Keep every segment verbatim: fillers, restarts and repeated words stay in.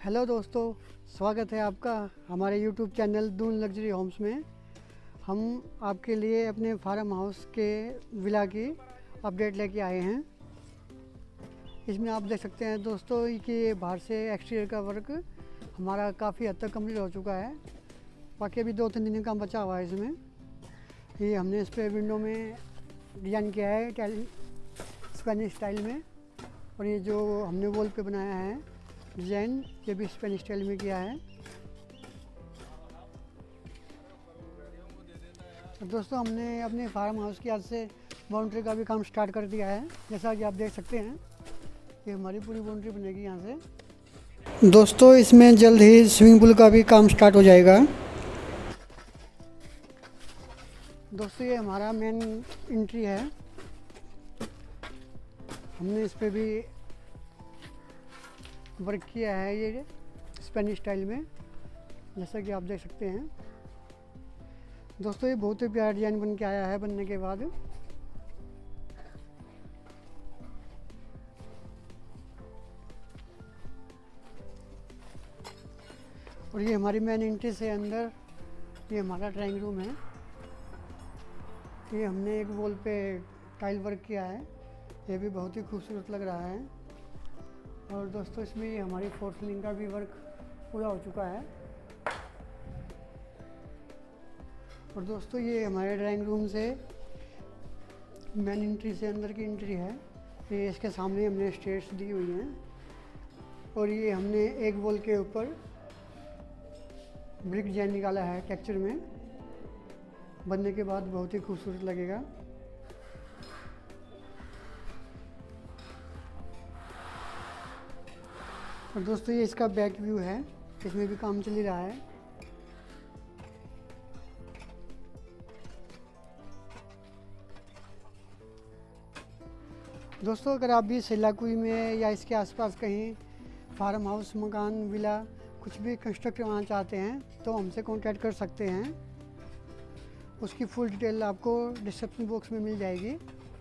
Hello दोस्तों, स्वागत है आपका हमारे YouTube channel Doon luxury homes में। हम आपके लिए अपने फार्म हाउस के विला की अपडेट लेके आए हैं। इसमें आप देख सकते हैं दोस्तों कि बाहर से एक्सटीरियर का वर्क हमारा काफ़ी हद तक कंप्लीट हो चुका है। बाकी अभी दो तीन दिन का बचा हुआ है। इसमें ये हमने इस पर विंडो में डिज़ाइन किया है टाइल स्पेनिश स्टाइल में, और ये जो हमने वॉल पे बनाया है डिज़ाइन ये भी स्पेनिश स्टाइल में किया है। दोस्तों हमने अपने फार्म हाउस की आज से बाउंड्री का भी काम स्टार्ट कर दिया है। जैसा कि आप देख सकते हैं ये हमारी पूरी बाउंड्री बनेगी यहाँ से। दोस्तों इसमें जल्द ही स्विमिंग पूल का भी काम स्टार्ट हो जाएगा। दोस्तों ये हमारा मेन एंट्री है। हमने इस पर भी वर्क किया है ये स्पेनिश स्टाइल में, जैसा कि आप देख सकते हैं। दोस्तों ये बहुत ही प्यारा डिज़ाइन बन के आया है बनने के बाद। और ये हमारी मेन एंट्री से अंदर ये हमारा ड्राइंग रूम है। ये हमने एक वॉल पे टाइल वर्क किया है, ये भी बहुत ही खूबसूरत लग रहा है। और दोस्तों इसमें ये हमारी फोर सीलिंग का भी वर्क पूरा हो चुका है। और दोस्तों ये हमारे ड्राइंग रूम से मेन एंट्री से अंदर की एंट्री है। ये इसके सामने हमने स्टेयर्स दी हुई हैं, और ये हमने एक वॉल के ऊपर ब्रिक डिजाइन निकाला है टेक्सचर में। बनने के बाद बहुत ही खूबसूरत लगेगा। और दोस्तों ये इसका बैक व्यू है, इसमें भी काम चल ही रहा है। दोस्तों अगर आप भी सिलाकुई में या इसके आसपास कहीं फार्म हाउस, मकान, विला कुछ भी कंस्ट्रक्ट करवाना चाहते हैं तो हमसे कांटेक्ट कर सकते हैं। उसकी फुल डिटेल आपको डिस्क्रिप्शन बॉक्स में मिल जाएगी।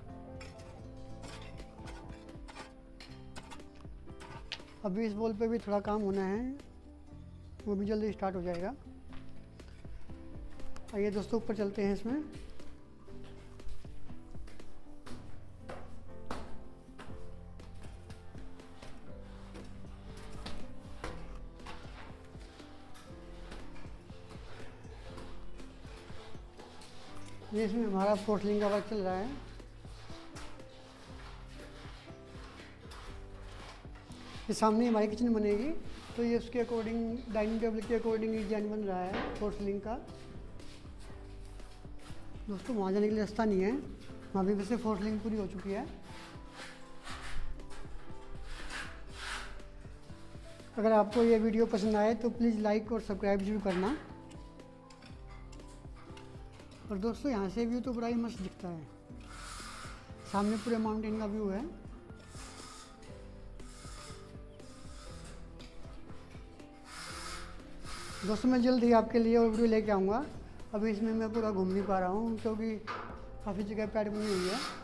अभी इस वॉल पे भी थोड़ा काम होना है, वो भी जल्दी स्टार्ट हो जाएगा। आइए दोस्तों ऊपर चलते हैं। इसमें ये इसमें हमारा फोर सीलिंग का वर्क चल रहा है। ये सामने हमारी किचन बनेगी, तो ये उसके अकॉर्डिंग डाइनिंग टेबल के अकॉर्डिंग डिजाइन बन रहा है फोर सीलिंग का। दोस्तों वहाँ जाने के लिए रास्ता नहीं है, वहाँ भी वैसे फोर सीलिंग पूरी हो चुकी है। अगर आपको ये वीडियो पसंद आए तो प्लीज़ लाइक और सब्सक्राइब जरूर करना। और दोस्तों यहाँ से व्यू तो बड़ा ही मस्त दिखता है, सामने पूरे माउंटेन का व्यू है। दोस्तों मैं जल्द ही आपके लिए और वीडियो लेके आऊँगा। अभी इसमें मैं पूरा घूम नहीं पा रहा हूँ क्योंकि काफ़ी जगह पैड बनी हुई है।